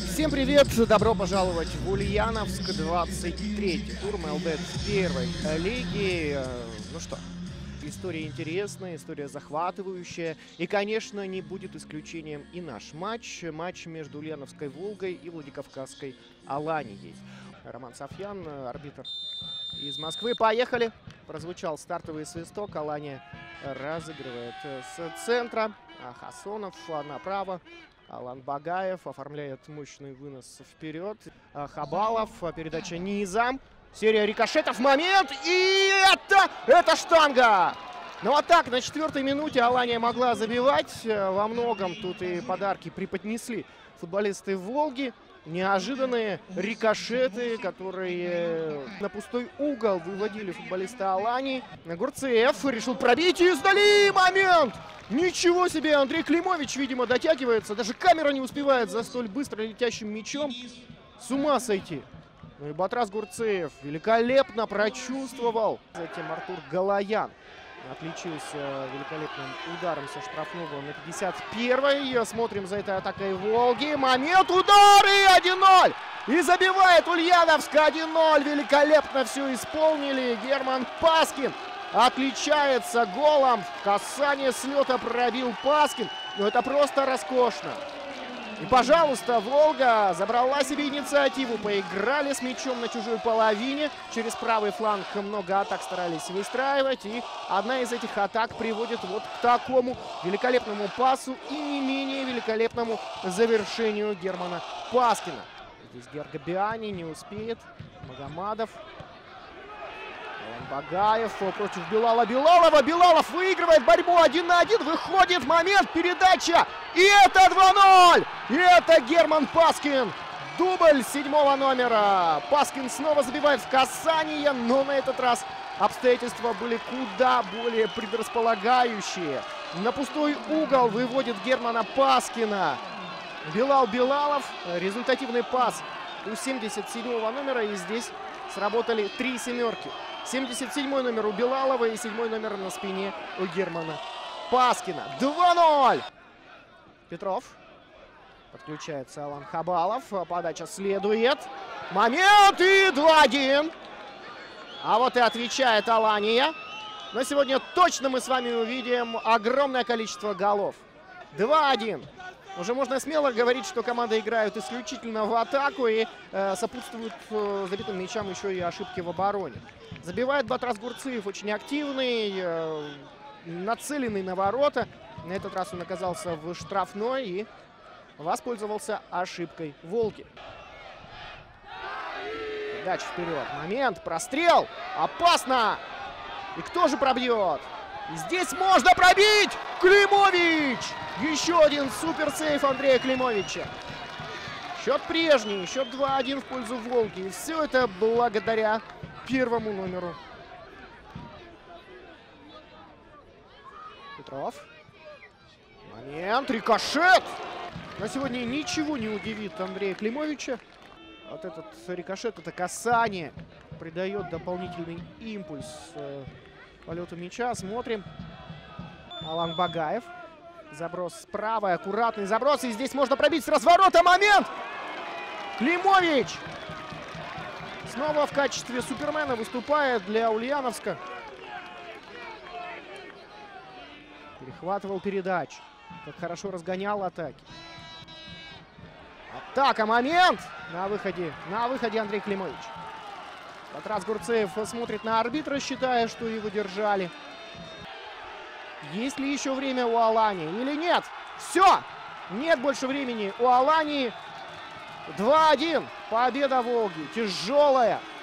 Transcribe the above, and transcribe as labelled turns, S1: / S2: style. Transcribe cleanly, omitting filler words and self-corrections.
S1: Всем привет! Добро пожаловать в Ульяновск, 23-й тур МЛБ первой лиги. Ну что, история интересная, история захватывающая. И, конечно, не будет исключением и наш матч. Матч между Ульяновской «Волгой» и Владикавказской «Аланией». Роман Софьян, арбитр из Москвы. Поехали! Прозвучал стартовый свисток. Алания разыгрывает с центра. Хасонов направо. Алан Багаев оформляет мощный вынос вперед. Хабалов, передача низом. Серия рикошетов, момент, и это штанга! Ну а так, на 4-й минуте Алания могла забивать. Во многом тут и подарки преподнесли футболисты «Волги». Неожиданные рикошеты, которые на пустой угол выводили футболиста Алании. Гурцеев решил пробить и издали момент! Ничего себе! Андрей Климович, видимо, дотягивается. Даже камера не успевает за столь быстро летящим мячом. С ума сойти! Ну и Батрас Гурцеев великолепно прочувствовал. Затем Артур Галаян отличился великолепным ударом со штрафного на 51-й. Смотрим за этой атакой «Волги». Момент, удар и 1-0! И забивает Ульяновск 1-0. Великолепно все исполнили. Герман Паскин отличается голом. Касание с лета пробил Паскин. Ну это просто роскошно. И, пожалуйста, «Волга» забрала себе инициативу. Поиграли с мячом на чужой половине. Через правый фланг много атак старались выстраивать. И одна из этих атак приводит вот к такому великолепному пасу и не менее великолепному завершению Германа Паскина. Здесь Гергобиани не успеет. Магомадов. Багаев против Белала. Белалов выигрывает борьбу 1 на 1. Выходит момент, передача. И это 2-0. И это Герман Паскин. Дубль 7-го номера. Паскин снова забивает в касание, но на этот раз обстоятельства были куда более предрасполагающие. На пустой угол выводит Германа Паскина Белалов. Результативный пас у 77-го номера. И здесь сработали 3 семерки. 77-й номер у Белалова и 7-й номер на спине у Германа Паскина. 2-0. Петров. Подключается Алан Хабалов. Подача следует. Момент и 2-1. А вот и отвечает Алания. Но сегодня точно мы с вами увидим огромное количество голов. 2-1. Уже можно смело говорить, что команды играют исключительно в атаку и сопутствуют забитым мячам еще и ошибки в обороне. Забивает Батрас Гурцеев, очень активный, нацеленный на ворота. На этот раз он оказался в штрафной и воспользовался ошибкой «Волги». Передача вперед. Момент, прострел. Опасно. И кто же пробьет? И здесь можно пробить! Климович! Еще один суперсейв Андрея Климовича. Счет прежний, счет 2-1 в пользу «Волги». И все это благодаря первому номеру. Петров. Момент, рикошет! На сегодня ничего не удивит Андрея Климовича. Вот этот рикошет, это касание придает дополнительный импульс полету мяча. Смотрим. Алан Багаев. Заброс справа, аккуратный заброс. И здесь можно пробить с разворота. Момент! Климович! Снова в качестве супермена выступает для Ульяновска. Перехватывал передач. Как хорошо разгонял атаки. Атака, момент! На выходе Андрей Климович. Батрас Гурцеев смотрит на арбитра, считая, что его держали. Есть ли еще время у Алании или нет? Все! Нет больше времени у Алании. 2-1. Победа «Волги». Тяжелая,